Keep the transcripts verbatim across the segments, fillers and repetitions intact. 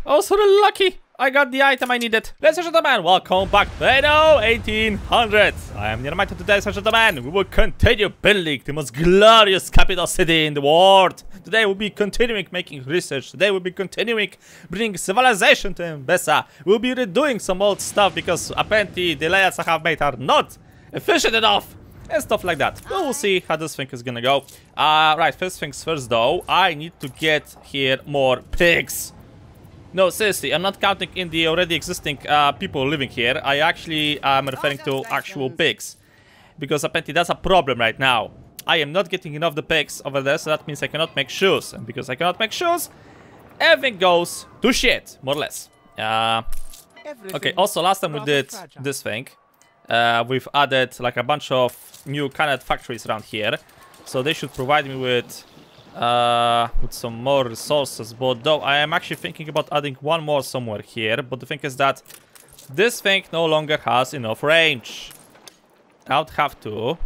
I was really lucky. I got the item I needed. Ladies and gentlemen, welcome back to Anno eighteen hundred. I am Nirmite, and today, ladies and gentlemen, we will continue building the most glorious capital city in the world. Today we'll be continuing making research. Today we'll be continuing bringing civilization to Mbessa. We'll be redoing some old stuff because apparently the layouts I have made are not efficient enough. And stuff like that. But we'll see how this thing is gonna go. Uh, right, first things first though, I need to get here more pigs. No, seriously, I'm not counting in the already existing uh, people living here. I actually am referring to actual pigs. Because apparently that's a problem right now. I am not getting enough of the pigs over there, so that means I cannot make shoes. And because I cannot make shoes, everything goes to shit, more or less. Uh, okay, also last time we did this thing. Uh, we've added like a bunch of new canet factories around here. So they should provide me with... Uh, with some more resources, but though I am actually thinking about adding one more somewhere here. But the thing is that this thing no longer has enough range. I would have to.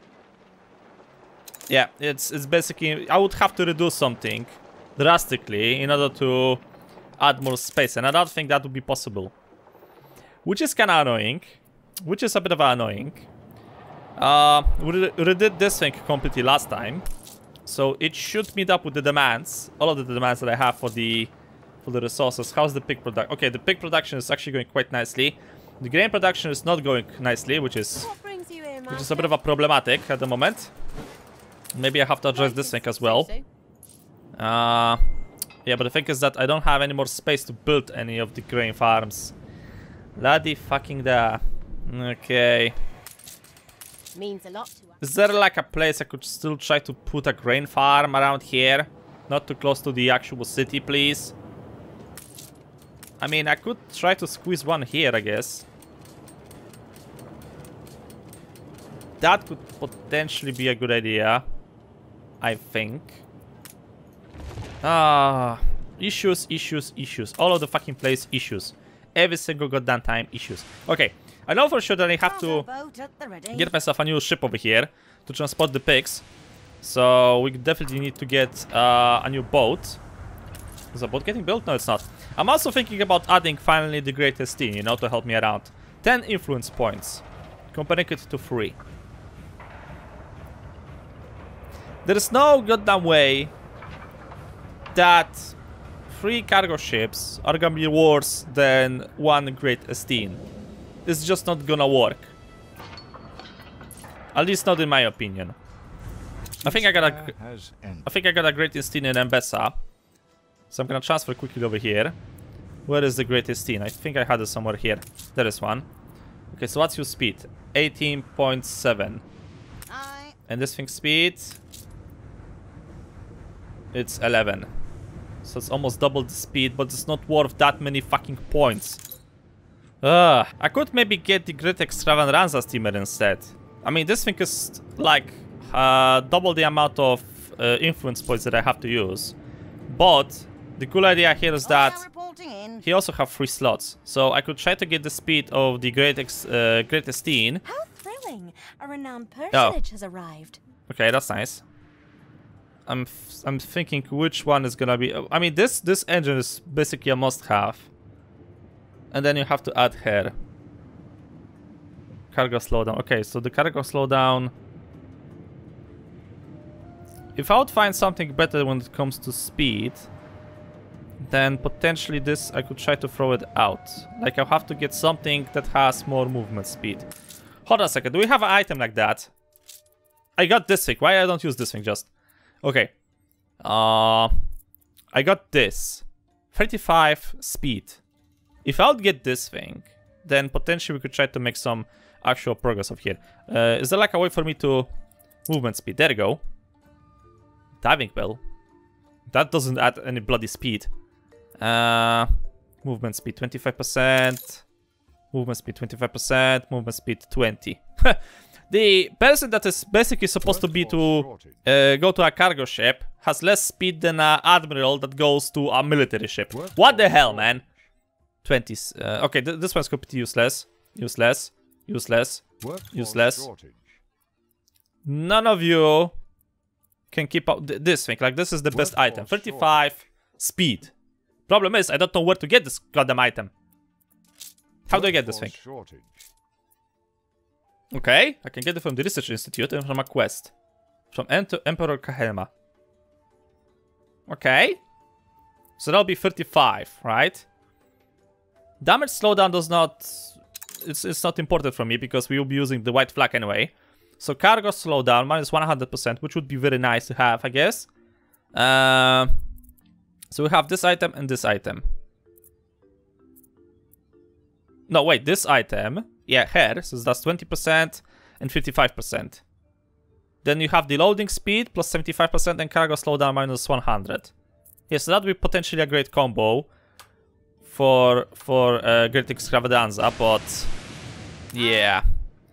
Yeah, it's it's basically I would have to reduce something drastically in order to add more space, and I don't think that would be possible. Which is kind of annoying. Which is a bit of annoying. Uh, we redid this thing completely last time. So it should meet up with the demands, all of the demands that I have for the for the resources. How's the pig production? Okay, the pig production is actually going quite nicely. The grain production is not going nicely, which is here, which is a bit of a problematic at the moment. Maybe I have to address this thing as well. Uh, yeah, but the thing is that I don't have any more space to build any of the grain farms. Bloody fucking da. Okay. Means a lot to us. Is there like a place I could still try to put a grain farm around here? Not too close to the actual city, please. I mean, I could try to squeeze one here, I guess. That could potentially be a good idea. I think. Ah, issues, issues, issues. All of the fucking place issues. Every single goddamn time issues. Okay. I know for sure that I have to get myself a new ship over here to transport the pigs. So we definitely need to get uh, a new boat. Is the boat getting built? No, it's not. I'm also thinking about adding finally the Great Esteem, you know, to help me around. ten influence points. Comparing it to three. There is no goddamn way that three cargo ships are gonna be worse than one Great Esteem. It's just not gonna work. At least not in my opinion. I think I got a, I think I got a Great Esteem in Mbessa. So I'm gonna transfer quickly over here. Where is the Great Esteem? I think I had it somewhere here. There is one. Okay, so what's your speed? eighteen point seven. And this thing's speed? It's eleven. So it's almost double the speed, but it's not worth that many fucking points. Ugh. I could maybe get the Great Extravaganza steamer instead. I mean, this thing is like uh, double the amount of uh, influence points that I have to use. But the cool idea here is that he also have three slots. So I could try to get the speed of the Great Ex uh, Great Esteem. How thrilling! A renowned personage oh. has arrived. Okay, that's nice. I'm f I'm thinking which one is gonna be. I mean, this this engine is basically a must-have. And then you have to add her. Cargo slowdown. Okay, so the cargo slowdown. If I would find something better when it comes to speed, then potentially this I could try to throw it out. Like I'll have to get something that has more movement speed. Hold on a second. Do we have an item like that? I got this thing. Why I don't use this thing just? Okay. Uh, I got this. thirty-five speed. If I would get this thing, then potentially we could try to make some actual progress over here. Uh, is there like a way for me to... Movement speed, there you go. Diving bell. That doesn't add any bloody speed. Uh, movement speed twenty-five percent. Movement speed twenty-five percent. Movement speed twenty. The person that is basically supposed to be to uh, go to a cargo ship has less speed than an admiral that goes to a military ship. What the hell, man? twenty. Uh, okay, th this one's completely useless. Useless. Useless. Useless. None of you can keep up th this thing. Like, this is the best item. thirty-five speed. Problem is, I don't know where to get this goddamn item. How do I get this thing? Okay, I can get it from the Research Institute and from a quest. From Em Emperor Kahelma. Okay. So that'll be thirty-five, right? Damage slowdown does not... It's, it's not important for me because we will be using the white flag anyway. So cargo slowdown minus one hundred percent, which would be very nice to have, I guess. Uh, so we have this item and this item. No, wait, this item... Yeah, here, so that's twenty percent and fifty-five percent. Then you have the loading speed plus seventy-five percent and cargo slowdown minus one hundred. Yeah, so that would be potentially a great combo for for uh, Great Extravaganza, but yeah.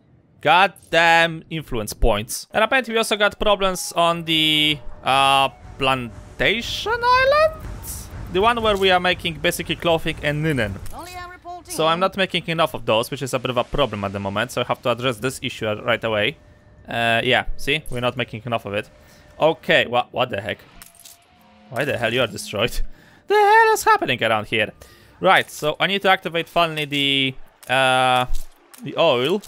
Goddamn influence points. And apparently we also got problems on the uh, Plantation Island? The one where we are making basically clothing and linen. So I'm not making enough of those, which is a bit of a problem at the moment. So I have to address this issue right away. Uh, yeah, see? We're not making enough of it. Okay, what, what the heck? Why the hell you are destroyed? The hell is happening around here? Right, so I need to activate finally the, uh, the oil.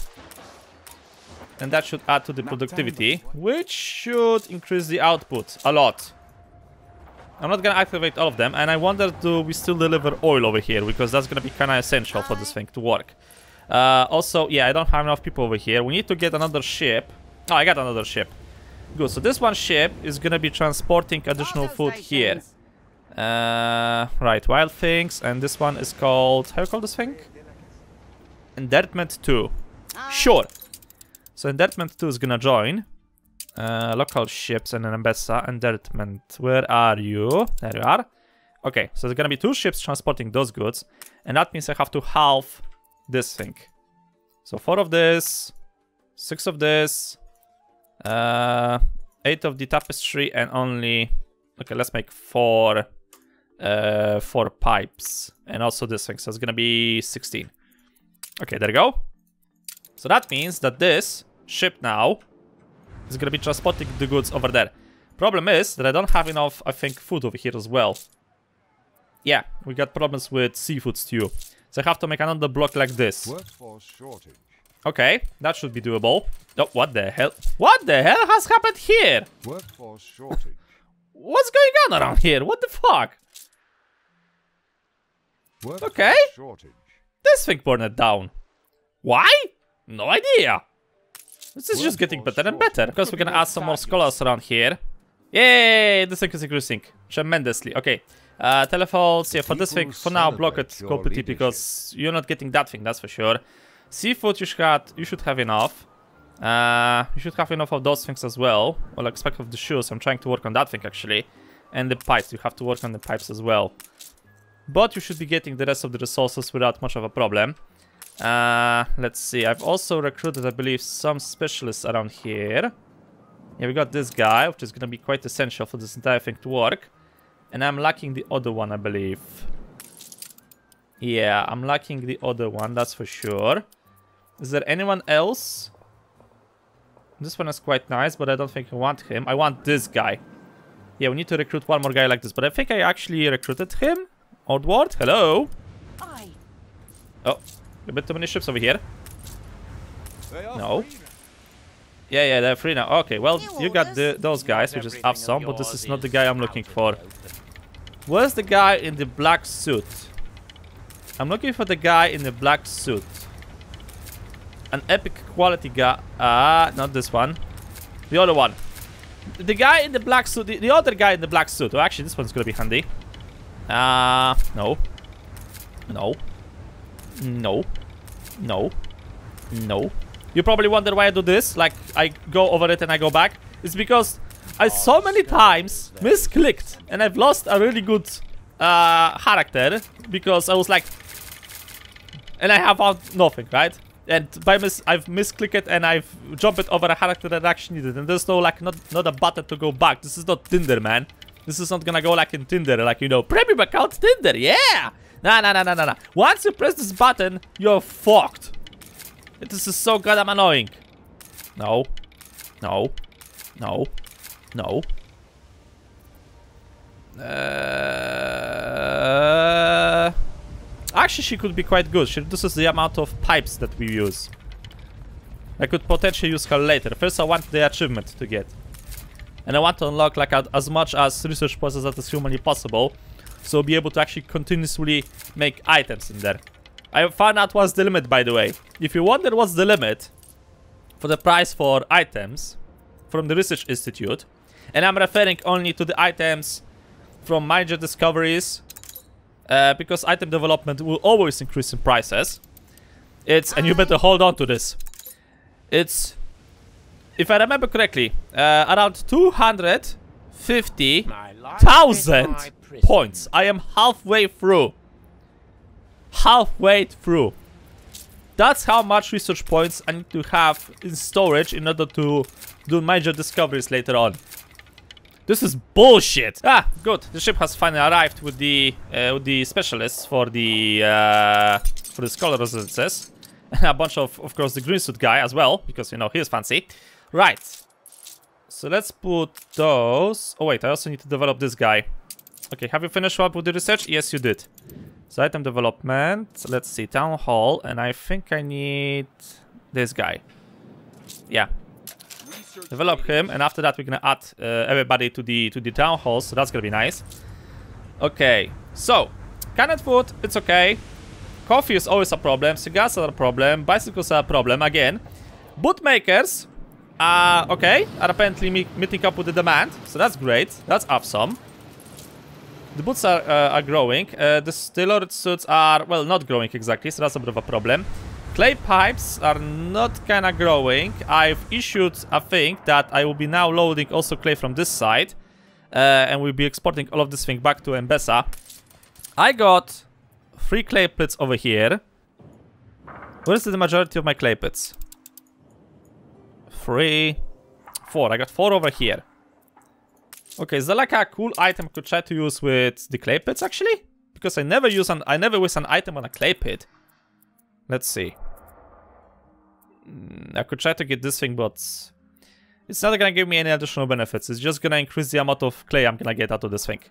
And that should add to the productivity, which should increase the output a lot. I'm not gonna activate all of them, and I wonder do we still deliver oil over here, because that's gonna be kinda essential for this thing to work. Uh, also, yeah, I don't have enough people over here. We need to get another ship. Oh, I got another ship. Good, so this one ship is gonna be transporting additional food here. Uh, right, wild things, and this one is called... How do you call this thing? Endertment two. Sure. So Endertment two is gonna join. Uh, local ships and an Embessa. Endertment, where are you? There you are. Okay, so there's gonna be two ships transporting those goods, and that means I have to halve this thing. So four of this, six of this, uh, eight of the tapestry, and only... Okay, let's make four, uh, four pipes, and also this thing. So it's gonna be sixteen. Okay, there you go. So that means that this ship now is gonna be transporting the goods over there. Problem is that I don't have enough, I think, food over here as well. Yeah, we got problems with seafood stew. So I have to make another block like this. Workforce shortage. Okay, that should be doable. Oh, what the hell? What the hell has happened here? Workforce shortage. What's going on around here? What the fuck? Workforce Okay. shortage. This thing burned down. Why? No idea. This is just getting better and better. Because we're gonna add some more scholars around here. Yay! This thing is increasing tremendously. Okay. Uh, telephones, yeah, for this thing, for now, block it completely because you're not getting that thing, that's for sure. Seafood, you should have, you should have enough. Uh, you should have enough of those things as well. Well, expect of the shoes, I'm trying to work on that thing actually. And the pipes, you have to work on the pipes as well. But you should be getting the rest of the resources without much of a problem. Uh, let's see, I've also recruited, I believe, some specialists around here. Yeah, we got this guy, which is going to be quite essential for this entire thing to work. And I'm lacking the other one, I believe. Yeah, I'm lacking the other one, that's for sure. Is there anyone else? This one is quite nice, but I don't think I want him. I want this guy. Yeah, we need to recruit one more guy like this. But I think I actually recruited him. Oddward, hello. Aye. Oh, a bit too many ships over here. No. Yeah, yeah, they're free now. Okay, well, you got the, those guys, which is awesome, but this is not the guy I'm looking for. Where's the guy in the black suit? I'm looking for the guy in the black suit. An epic quality guy. Ah, uh, not this one. The other one. The guy in the black suit. The, the other guy in the black suit. Oh, actually, this one's gonna be handy. Ah, uh, no. No. No. No. No. You probably wonder why I do this. Like, I go over it and I go back. It's because I so many times misclicked and I've lost a really good uh, character because I was like, and I have found nothing, right? And by mis I've misclicked it and I've jumped it over a character that I actually needed. And there's no like not not a button to go back. This is not Tinder, man. This is not gonna go like in Tinder, like, you know, premium account Tinder. Yeah. Nah, nah, nah, nah, nah, nah. Once you press this button, you're fucked. This is so goddamn annoying. No. No. No. No. Uh, actually, she could be quite good. She reduces the amount of pipes that we use. I could potentially use her later. First, I want the achievement to get. And I want to unlock like a, as much as research process as is humanly possible. So be able to actually continuously make items in there. I found out what's the limit, by the way. If you wonder what's the limit for the price for items from the Research Institute, and I'm referring only to the items from major discoveries, uh, because item development will always increase in prices. It's, and you better hold on to this. It's, if I remember correctly, uh, around two hundred fifty thousand points. I am halfway through. Halfway through. That's how much research points I need to have in storage in order to do major discoveries later on. This is bullshit. Ah, good. The ship has finally arrived with the uh, with the specialists for the uh, for the scholar residences. A bunch of, of course, the green suit guy as well, because you know he's fancy. Right. So let's put those. Oh wait, I also need to develop this guy. Okay, have you finished up with the research? Yes, you did. So item development. Let's see, town hall, and I think I need this guy. Yeah. Develop him, and after that we're gonna add uh, everybody to the to the town hall. So that's gonna be nice. Okay. So canned food, it's okay. Coffee is always a problem. Cigars are a problem. Bicycles are a problem again. Bootmakers. Uh, okay, are apparently me meeting up with the demand, so that's great. That's awesome. The boots are, uh, are growing. Uh, the distiller suits are, well, not growing exactly, so that's a bit of a problem. Clay pipes are not kind of growing. I've issued a thing that I will be now loading also clay from this side. Uh, and we'll be exporting all of this thing back to Mbesa. I got three clay pits over here. Where is the majority of my clay pits? Three, four. I got four over here. Okay, is that like a cool item I could try to use with the clay pits actually? Because I never use an I never waste an item on a clay pit. Let's see. Mm, I could try to get this thing, but it's not gonna give me any additional benefits. It's just gonna increase the amount of clay I'm gonna get out of this thing.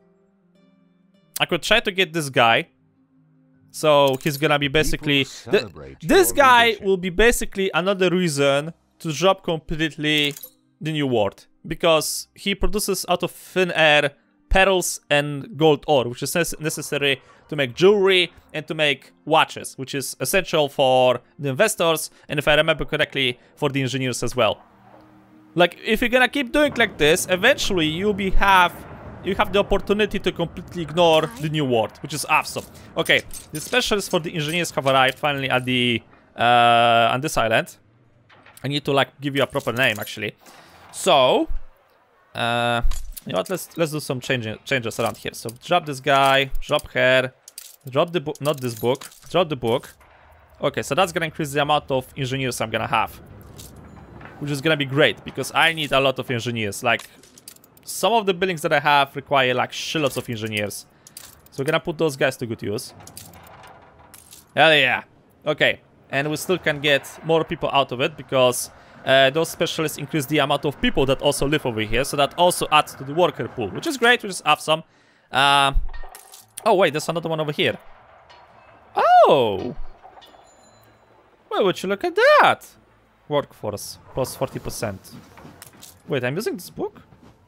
I could try to get this guy. So he's gonna be basically th this guy leadership. Will be basically another reason to drop completely the new world, because he produces out of thin air pearls and gold ore, which is necessary to make jewelry and to make watches, which is essential for the investors and, if I remember correctly, for the engineers as well. Like, if you're gonna keep doing like this, eventually you'll be have you have the opportunity to completely ignore the new world, which is awesome. Okay, the specialists for the engineers have arrived finally at the uh, on this island. I need to like give you a proper name actually. So, uh, you know what? Let's let's do some changing changes around here. So drop this guy, drop her, drop the book, not this book, drop the book. Okay, so that's gonna increase the amount of engineers I'm gonna have, which is gonna be great because I need a lot of engineers. Like, some of the buildings that I have require like shitloads of engineers, so we're gonna put those guys to good use. Hell yeah! Okay. And we still can get more people out of it because uh, those specialists increase the amount of people that also live over here. So that also adds to the worker pool, which is great, which is awesome. Uh, oh, wait, there's another one over here. Oh! Well, would you look at that? Workforce, plus forty percent. Wait, I'm using this book?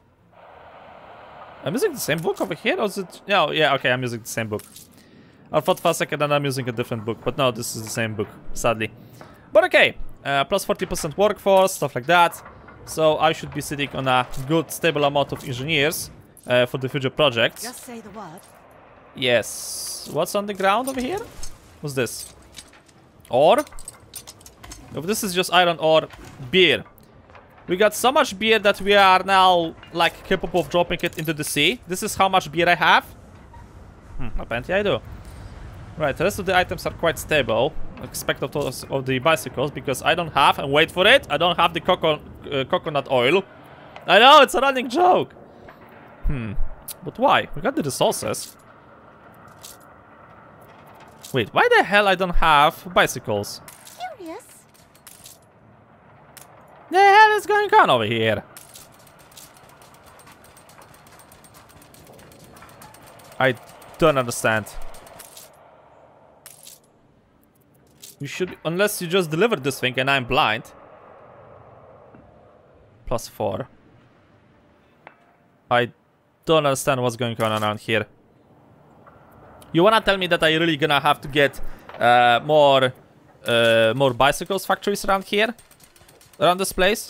I'm using the same book over here? Or is it... No, yeah, okay, I'm using the same book. I thought for a second that I'm using a different book, but no, this is the same book, sadly. But okay, uh, plus forty percent workforce, stuff like that. So I should be sitting on a good, stable amount of engineers uh, for the future projects. Just say the word. Yes. What's on the ground over here? What's this? Ore? No, this is just iron ore. Beer. We got so much beer that we are now, like, capable of dropping it into the sea. This is how much beer I have. Hmm, apparently I do. Right, the rest of the items are quite stable, except of those of the bicycles, because I don't have, and wait for it, I don't have the coco uh, coconut oil. I know, it's a running joke. Hmm, but why? We got the resources. Wait, why the hell I don't have bicycles? Curious. The hell is going on over here? don't understand. You should be, unless you just delivered this thing and I'm blind. Plus four. I don't understand what's going on around here. You wanna tell me that I really gonna have to get uh, more uh, more bicycles factories around here? Around this place?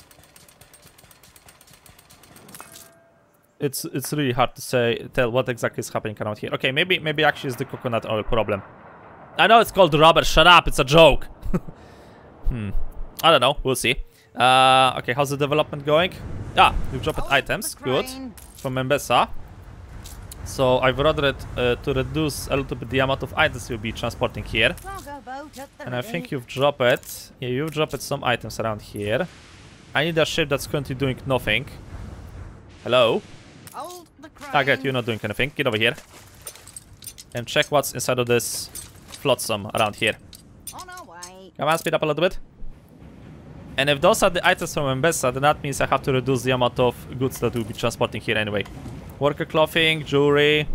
It's it's really hard to say tell what exactly is happening around here. Okay, maybe maybe actually it's the coconut oil problem. I know it's called rubber. Shut up! It's a joke. hmm. I don't know. We'll see. Uh, okay, how's the development going? Ah, we've dropped oh, items. Good. From Mbesa. So I've ordered uh, to reduce a little bit the amount of items you'll be transporting here. And I think you've dropped it. Yeah, you've dropped some items around here. I need a ship that's currently doing nothing. Hello? Ah, great, you're not doing anything. Get over here. And check what's inside of this flotsam around here. Come on, speed up a little bit. And if those are the items from Mbesa, then that means I have to reduce the amount of goods that we'll be transporting here anyway. Worker clothing, jewelry,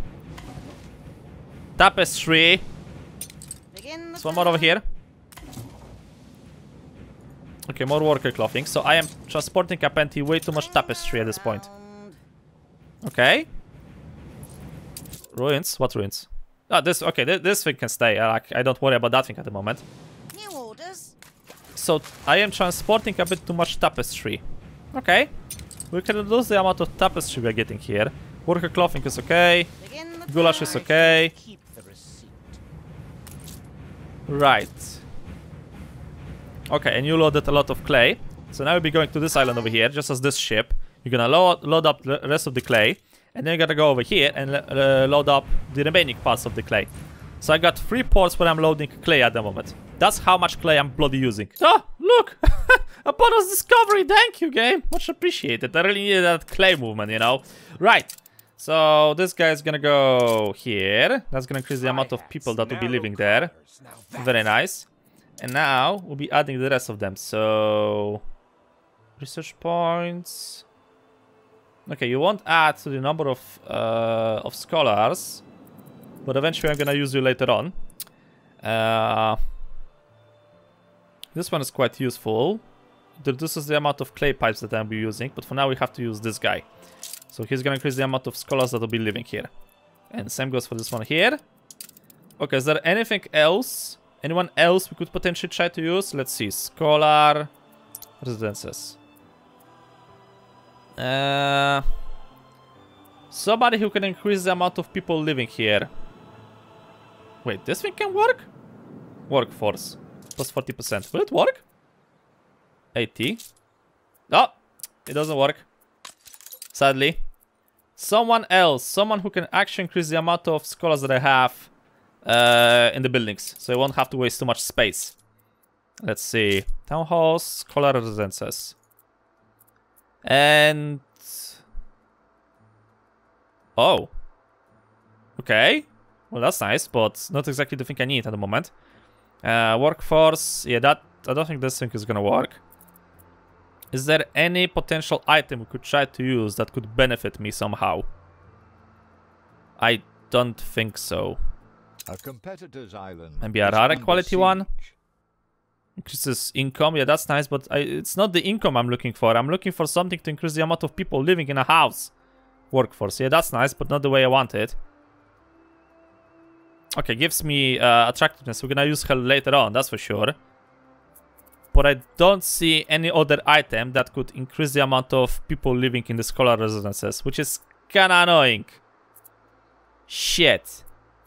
tapestry. There's one more over here. Okay, more worker clothing. So I am transporting apparently way too much tapestry at this point. Okay. Ruins? What ruins? Ah, this. Okay, th this thing can stay. I, I don't worry about that thing at the moment. New orders. So I am transporting a bit too much tapestry. Okay. We can reduce the amount of tapestry we're getting here. Worker clothing is okay. Goulash is okay. Right. Okay, and you loaded a lot of clay. So now we'll be going to this island over here, just as this ship. You're gonna load, load up the rest of the clay. And then you're gonna go over here and uh, load up the remaining parts of the clay. So I got three ports where I'm loading clay at the moment. That's how much clay I'm bloody using. Oh, look! A bonus discovery! Thank you, game! Much appreciated. I really needed that clay movement, you know? Right. So this guy is gonna go here. That's gonna increase the amount of people that will be living there. Very nice. And now we'll be adding the rest of them. So research points. Okay, you won't add to the number of uh, of scholars, but eventually I'm gonna use you later on. Uh, this one is quite useful. It reduces the amount of clay pipes that I'll be using, but for now we have to use this guy. So he's gonna increase the amount of scholars that will be living here. And same goes for this one here. Okay, is there anything else? Anyone else we could potentially try to use? Let's see. Scholar residences. Uh, somebody who can increase the amount of people living here. Wait, this thing can work? Workforce. Plus forty percent. Will it work? eighty. No, it doesn't work. Sadly. Someone else. Someone who can actually increase the amount of scholars that I have uh, in the buildings. So I won't have to waste too much space. Let's see. Town halls, scholar residences. And... oh. Okay. Well, that's nice, but not exactly the thing I need at the moment. Uh, workforce. Yeah, that... I don't think this thing is gonna work. Is there any potential item we could try to use that could benefit me somehow? I don't think so. A competitor's island. Maybe a rare quality one? Increases income. Yeah, that's nice, but I, it's not the income I'm looking for. I'm looking for something to increase the amount of people living in a house. Workforce. Yeah, that's nice, but not the way I want it. Okay, gives me uh, attractiveness. We're gonna use her later on, that's for sure. But I don't see any other item that could increase the amount of people living in the scholar residences, which is kinda annoying. Shit.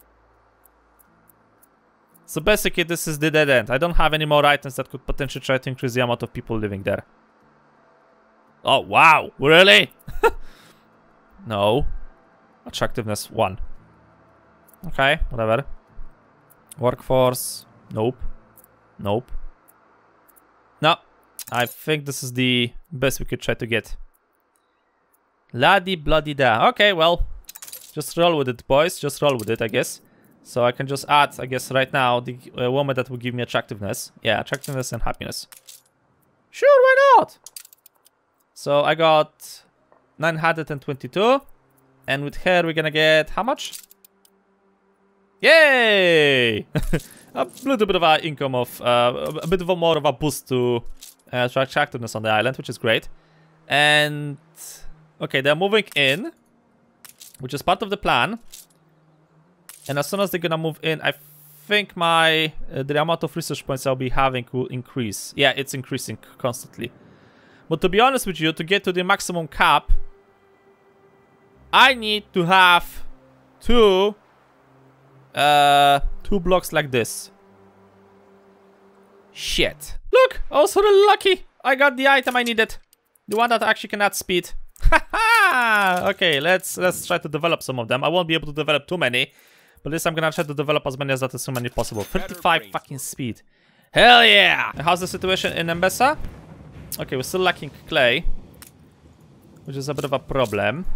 So basically this is the dead end. I don't have any more items that could potentially try to increase the amount of people living there. Oh, wow. Really? No. Attractiveness one. Okay, whatever. Workforce. Nope. Nope. No. I think this is the best we could try to get. La-di bloody da. Okay, well. Just roll with it, boys. Just roll with it, I guess. So I can just add, I guess, right now, the uh, woman that will give me attractiveness. Yeah, attractiveness and happiness. Sure, why not? So I got nine hundred twenty-two. And with her, we're gonna get how much? Yay! A little bit of a income of, uh, a bit of a more of a boost to uh, attractiveness on the island, which is great. And okay, they're moving in, which is part of the plan. And as soon as they're gonna move in, I think my uh, the amount of research points I'll be having will increase. Yeah, it's increasing constantly. But to be honest with you, to get to the maximum cap, I need to have two, uh, two blocks like this. Shit! Look, I was really lucky. I got the item I needed, the one that actually can add speed. Haha! Okay, let's let's try to develop some of them. I won't be able to develop too many. But at least I'm gonna try to develop as many as that is humanly possible. thirty-five fucking speed. Hell yeah! How's the situation in Mbesa? Okay, we're still lacking clay, which is a bit of a problem.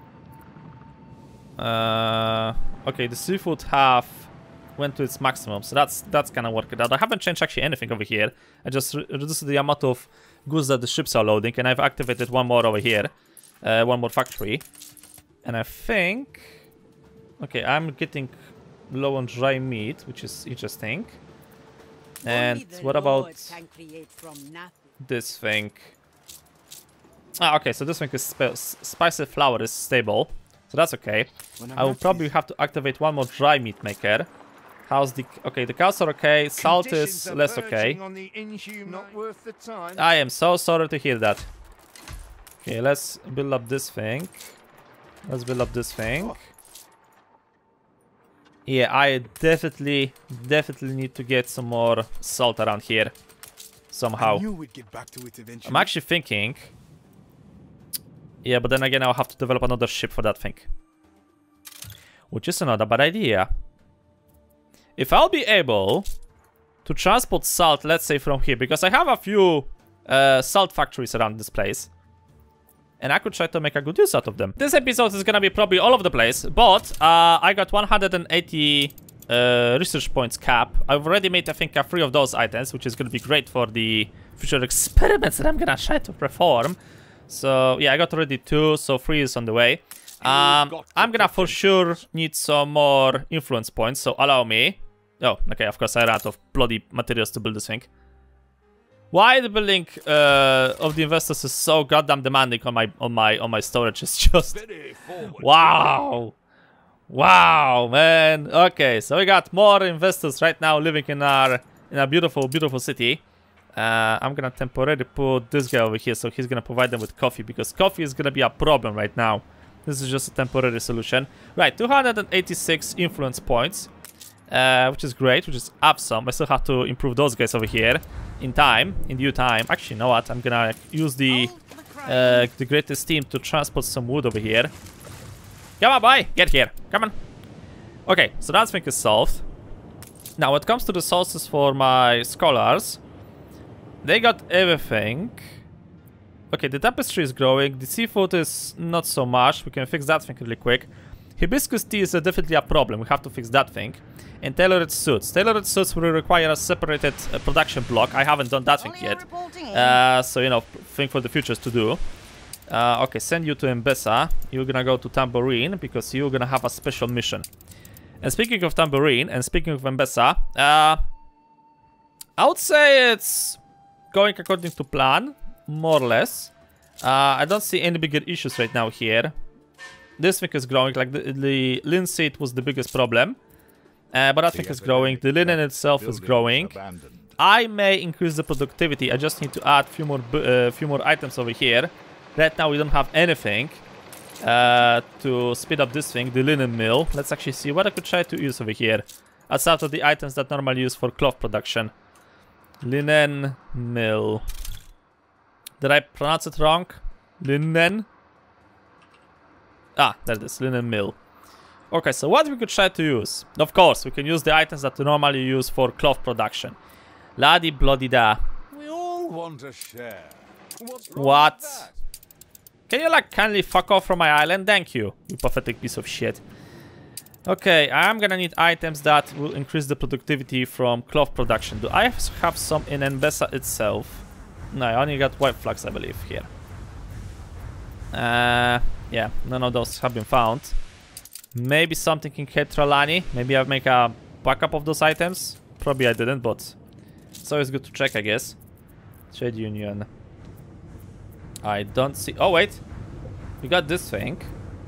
Uh, okay, the seafood half went to its maximum, so that's that's gonna work it out. I haven't changed actually anything over here. I just re reduced the amount of goods that the ships are loading, and I've activated one more over here, uh, one more factory, and I think. Okay, I'm getting low on dry meat, which is interesting. And what about this thing? Ah, okay, so this thing is sp spicy flour is stable, so that's okay. I will probably have to activate one more dry meat maker. How's the... Okay, the cows are okay, salt is less okay. I am so sorry to hear that. Okay, let's build up this thing. Let's build up this thing. Yeah, I definitely, definitely need to get some more salt around here. Somehow. I knew we'd get back to it eventually. I'm actually thinking... Yeah, but then again, I'll have to develop another ship for that thing. Which is not a bad idea. If I'll be able to transport salt, let's say from here, because I have a few uh, salt factories around this place. And I could try to make a good use out of them. This episode is gonna be probably all over the place, but uh, I got one hundred eighty uh, research points cap. I've already made, I think, a three of those items, which is gonna be great for the future experiments that I'm gonna try to perform. So yeah, I got already two, so three is on the way. Um, I'm gonna for sure need some more influence points, so allow me. Oh, okay, of course I ran out of bloody materials to build this thing. Why the building uh, of the investors is so goddamn demanding on my on my on my storage is just wow, wow, man. Okay, so we got more investors right now living in our in a beautiful, beautiful city. Uh, I'm gonna temporarily put this guy over here, so he's gonna provide them with coffee because coffee is gonna be a problem right now. This is just a temporary solution. Right, two hundred eighty-six influence points, uh, which is great, which is awesome. I still have to improve those guys over here. In time, in due time. Actually, you know what? I'm gonna use the uh, the greatest steam to transport some wood over here. Come on, boy! Get here! Come on! Okay, so that thing is solved. Now, when it comes to the sources for my scholars, they got everything. Okay, the tapestry is growing. The seafood is not so much. We can fix that thing really quick. Hibiscus tea is uh, definitely a problem. We have to fix that thing. And tailored suits. Tailored suits will require a separated uh, production block. I haven't done that thing yet. Uh, so, you know, thing for the futures to do. Uh, okay, send you to Mbesa. You're gonna go to Tambourine because you're gonna have a special mission. And speaking of Tambourine and speaking of Mbesa, uh, I would say it's going according to plan, more or less. Uh, I don't see any bigger issues right now here. This thing is growing, like the, the linseed was the biggest problem. Uh, but I think it's growing. The linen itself is growing. I may increase the productivity. I just need to add a few more, uh, few more items over here. Right now we don't have anything uh, to speed up this thing, the linen mill. Let's actually see what I could try to use over here. Aside of the items that normally use for cloth production. Linen mill. Did I pronounce it wrong? Linen? Ah, there it is, linen mill. Okay, so what we could try to use? Of course, we can use the items that we normally use for cloth production. La-di bloody da. We all want to share. What's wrong what? With that? Can you like kindly fuck off from my island? Thank you, you pathetic piece of shit. Okay, I'm gonna need items that will increase the productivity from cloth production. Do I have some in Mbesa itself? No, I only got white flags, I believe, here. Uh, yeah, none of those have been found. Maybe something in Ketralani. Maybe I'll make a backup of those items. Probably I didn't, but it's always good to check, I guess. Trade union. I don't see... Oh, wait. We got this thing.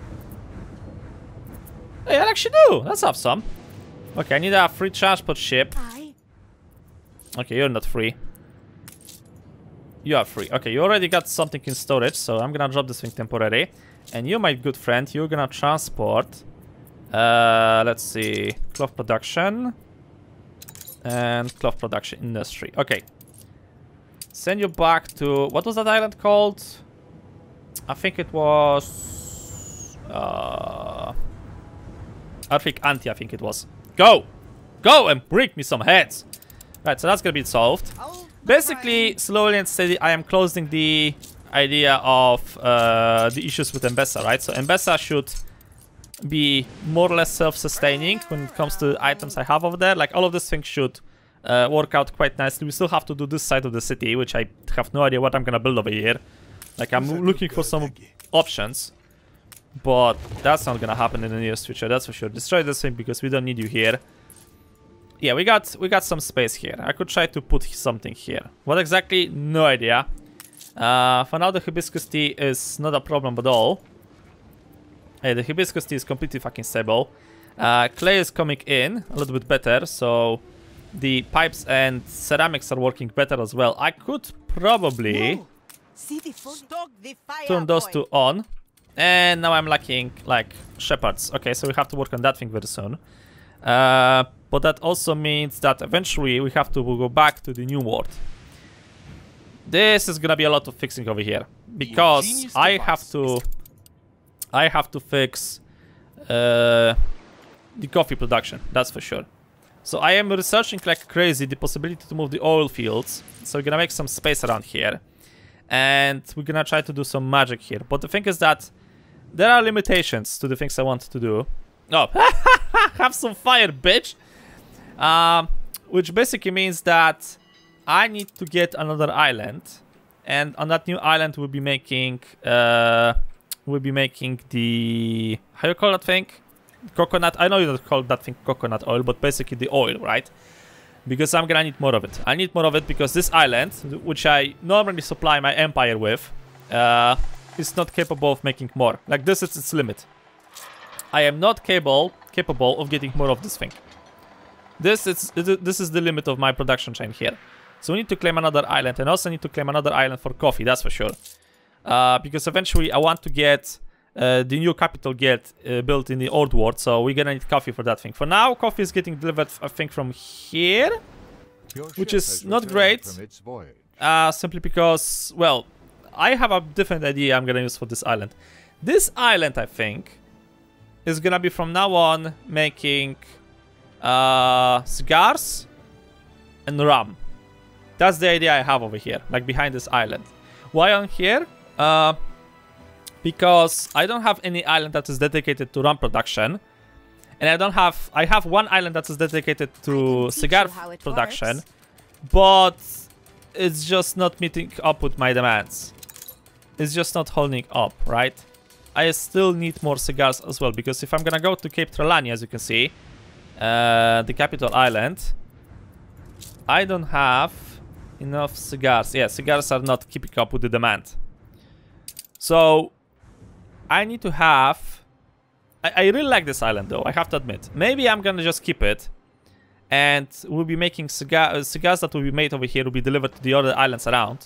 Hey, I actually do. Let's have some. Okay, I need a free transport ship. Aye. Okay, you're not free. You are free. Okay, you already got something in storage, so I'm gonna drop this thing temporarily. And you, my good friend, you're gonna transport... Uh, let's see... Cloth production... And cloth production industry. Okay. Send you back to... What was that island called? I think it was... Uh... I think Anti, I think it was. Go! Go and bring me some heads! Right, so that's gonna be solved. Basically, slowly and steady, I am closing the idea of uh, the issues with M-Pesa, right? So M-Pesa should be more or less self-sustaining when it comes to items I have over there. Like, all of these things should uh, work out quite nicely. We still have to do this side of the city, which I have no idea what I'm gonna build over here. Like, I'm looking for some options, but that's not gonna happen in the near future, that's for sure. Destroy this thing because we don't need you here. Yeah, we got we got some space here. I could try to put something here. What exactly? No idea. Uh, for now, the hibiscus tea is not a problem at all. Hey, the hibiscus tea is completely fucking stable. Uh, clay is coming in a little bit better, so the pipes and ceramics are working better as well. I could probably turn those two on. And now I'm lacking, like, shepherds. Okay, so we have to work on that thing very soon. Uh, but that also means that eventually we have to go back to the new world. This is gonna be a lot of fixing over here. Because I have to... I have to fix uh, the coffee production, that's for sure. So I am researching like crazy the possibility to move the oil fields. So we're gonna make some space around here. And we're gonna try to do some magic here. But the thing is that there are limitations to the things I want to do. Oh, have some fire, bitch! Um, which basically means that I need to get another island. And on that new island we'll be making... Uh, we'll be making the... How you call that thing? Coconut... I know you don't call that thing coconut oil, but basically the oil, right? Because I'm gonna need more of it. I need more of it because this island, which I normally supply my empire with, uh, is not capable of making more. Like, this is its limit. I am not capable capable of getting more of this thing. This is this is the limit of my production chain here. So we need to claim another island, and also need to claim another island for coffee. That's for sure. Uh, because eventually I want to get uh, the new capital guild uh, built in the old world, so we're gonna need coffee for that thing. For now, coffee is getting delivered, I think, from here, which is not great. Uh, simply because, well, I have a different idea I'm gonna use for this island. This island, I think, is gonna be from now on making uh, cigars and rum. That's the idea I have over here, like behind this island. Why on here? Uh, because I don't have any island that is dedicated to rum production, and I don't have. I have one island that is dedicated to cigar production, works. But it's just not meeting up with my demands. It's just not holding up, right? I still need more cigars as well, because if I'm gonna go to Cape Trelawney, as you can see, uh, the capital island, I don't have enough cigars. Yeah, cigars are not keeping up with the demand. So I need to have... I, I really like this island though, I have to admit. Maybe I'm gonna just keep it. And we'll be making cigar uh, cigars that will be made over here will be delivered to the other islands around.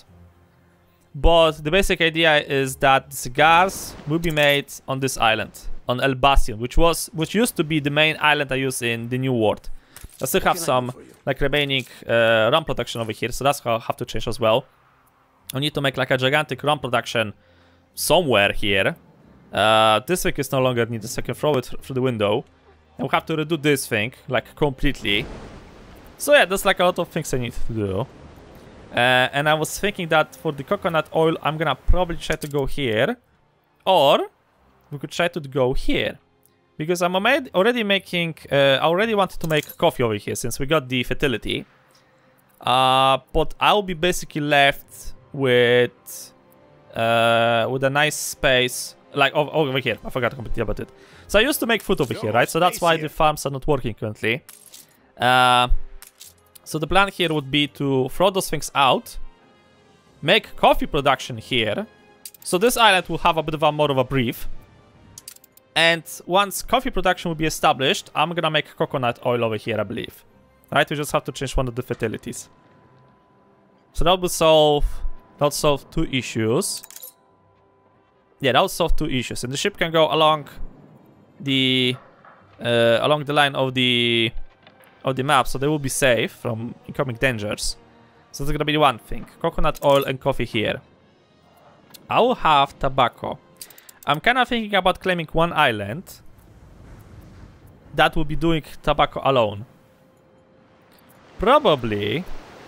But the basic idea is that the cigars will be made on this island, on El Bastion, which was which used to be the main island I use in the new world. I still have some like remaining uh, rum production over here, so that's how I have to change as well. I need to make like a gigantic rum production somewhere here. Uh, this thing is no longer needed, so I can throw it through the window. And we'll have to redo this thing, like, completely. So yeah, there's like a lot of things I need to do. Uh, and I was thinking that for the coconut oil, I'm gonna probably try to go here. Or we could try to go here. Because I'm already making... Uh, I already wanted to make coffee over here, since we got the fertility. Uh, but I'll be basically left with... Uh, with a nice space... Like, over here. I forgot completely about it. So I used to make food over here, right? So that's why the farms are not working currently. Uh, so the plan here would be to throw those things out, make coffee production here. So this island will have a bit of a more of a brief. And once coffee production will be established, I'm gonna make coconut oil over here, I believe. Right? We just have to change one of the fatalities. So that will solve, that'll solve two issues. Yeah, that'll solve two issues. And the ship can go along the uh, along the line of the of the map, so they will be safe from incoming dangers. So that's gonna be one thing. Coconut oil and coffee here. I will have tobacco. I'm kind of thinking about claiming one island that will be doing tobacco alone. Probably.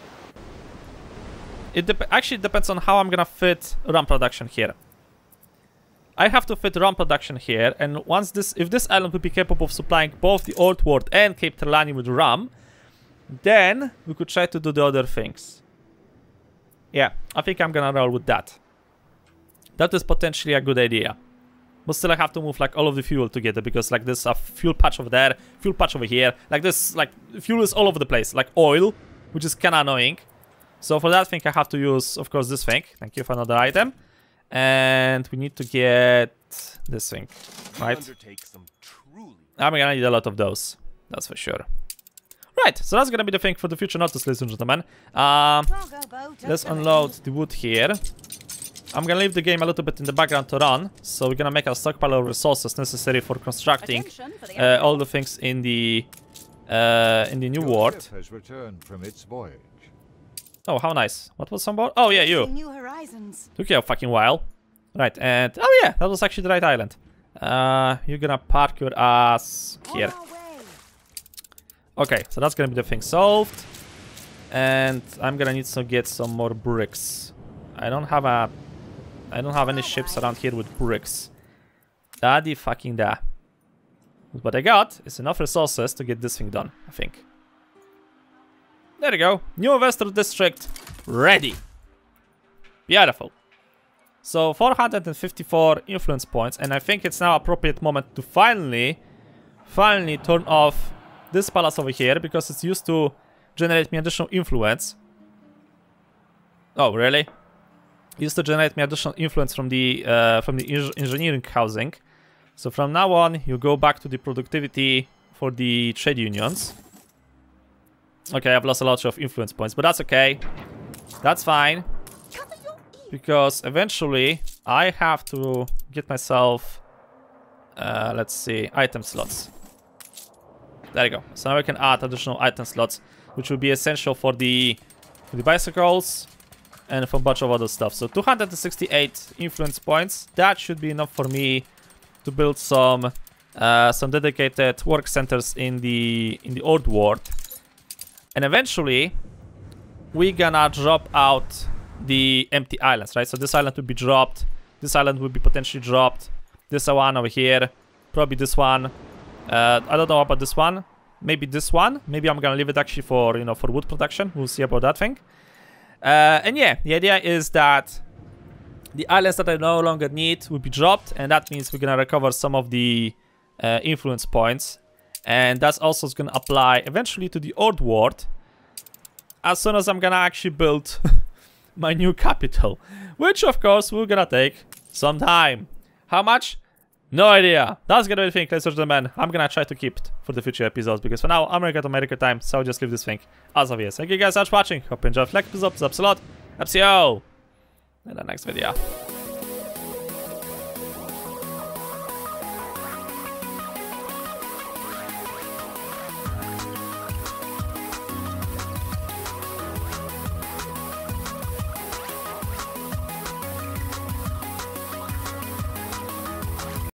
It dep actually depends on how I'm gonna fit rum production here. I have to fit rum production here, and once this, if this island will be capable of supplying both the Old World and Cape Trelawney with rum, then we could try to do the other things. Yeah, I think I'm gonna roll with that. That is potentially a good idea. But still I have to move like all of the fuel together, because like there's a fuel patch over there, fuel patch over here. Like this, like fuel is all over the place, like oil, which is kinda annoying. So for that thing I have to use, of course, this thing. Thank you for another item. And we need to get this thing, right? I'm gonna need a lot of those, that's for sure. Right, so that's gonna be the thing for the future notice, ladies and gentlemen. Um, let's unload the wood here. I'm gonna leave the game a little bit in the background to run, so we're gonna make a stockpile of resources necessary for constructing uh, all the things in the uh, in the new world. Has returned from its voyage. Oh, how nice. What was some more? Oh, yeah, you. New horizons. Took you a fucking while. Right, and... Oh, yeah, that was actually the right island. Uh, you're gonna park your ass here. Okay, so that's gonna be the thing solved. And I'm gonna need to get some more bricks. I don't have a... I don't have any ships around here with bricks. Daddy fucking da. What I got is enough resources to get this thing done, I think. There we go. New investor district ready. Beautiful. So four hundred fifty-four influence points, and I think it's now appropriate moment to finally, finally turn off this palace over here, because it's used to generate me additional influence. Oh, really? It used to generate me additional influence from the uh, from the engineering housing. So from now on, you go back to the productivity for the trade unions. Okay, I've lost a lot of influence points, but that's okay. That's fine. Because eventually, I have to get myself, uh, let's see, item slots. There you go. So now I can add additional item slots, which will be essential for the, for the bicycles and for a bunch of other stuff. So two hundred sixty-eight influence points. That should be enough for me to build some, uh, some dedicated work centers in the in the old world. And eventually, we're gonna drop out the empty islands, right? So this island will be dropped. This island will be potentially dropped. This one over here. Probably this one. Uh, I don't know about this one. Maybe this one. Maybe I'm gonna leave it actually for, you know, for wood production. We'll see about that thing. Uh, and yeah, the idea is that the islands that I no longer need will be dropped. And that means we're gonna recover some of the uh, influence points. And that's also going to apply eventually to the old world, as soon as I'm going to actually build my new capital, which of course will going to take some time. How much? No idea. That's going to be the thing, ladies and gentlemen. I'm going to try to keep it for the future episodes, because for now, I'm going to America time, so I'll just leave this thing as of yes. Thank you guys so much for watching. Hope you enjoyed the episode. Subs a lot. I'll see you in the next video.